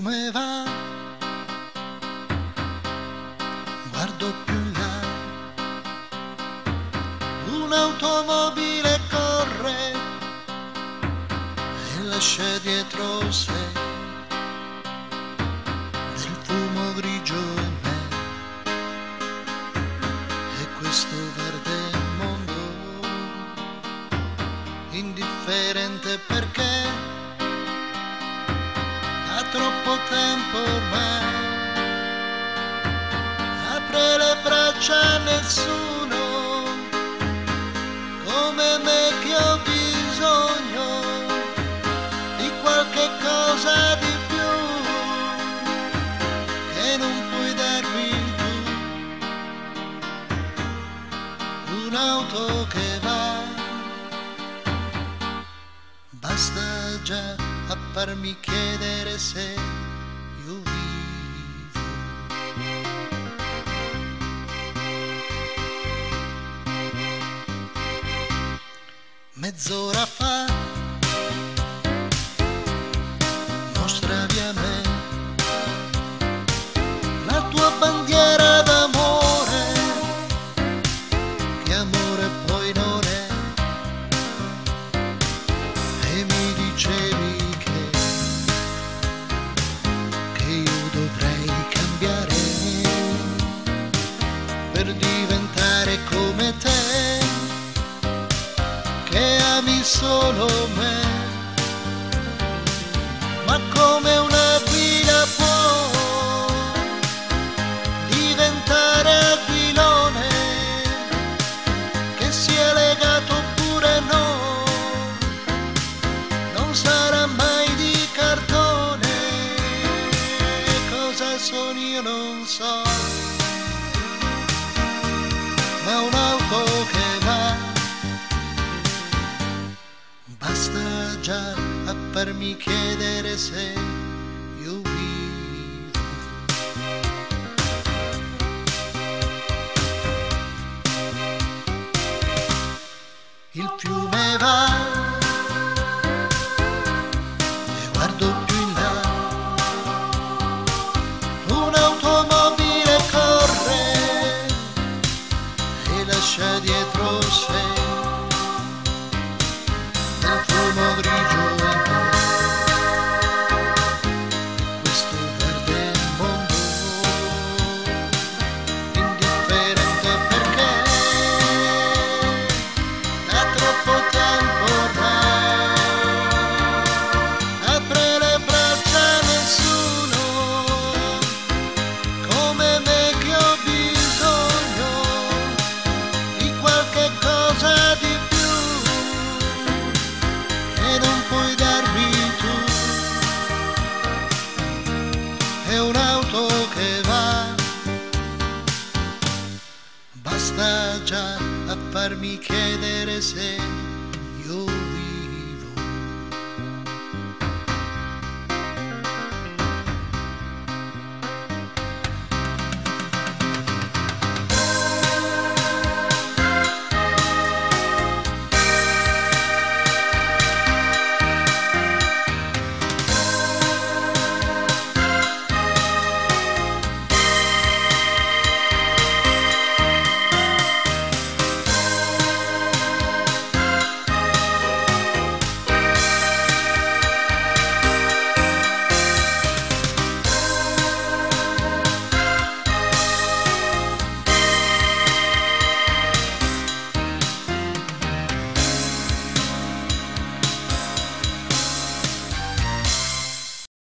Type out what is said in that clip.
fiume va, guardo più in là, un'automobile corre e lascia dietro sé del fumo grigio e me, e questo verde mondo indifferente perché da troppo tempo ormai apre le braccia a nessuno come me che ho bisogno di qualche cosa di più che non puoi darmi tu. Un'auto che va, basta già a farmi chiedere se io vivo. Mezz'ora fa mostravi a me la tua bandiera d'amore, che amore poi non è, e mi dicevi che io dovrei cambiare per diventare come te, che ami solo me, ma come un'aquila può diventare aquilone, che sia legato oppure no, non sarà mai di cartone. Cosa sono io non so, ma un'auto che va, basta già a farmi chiedere se io vivo. Il fiume va e guardo più in là, un'automobile corre e lascia dietro sé del fumo grigio e me, questo verde mondo indifferente perché da troppo tempo ormai apre le braccia a nessuno come me che ho bisogno di qualche cosa di più che non puoi darmi tu. È un'auto che va, basta già a farmi chiedere se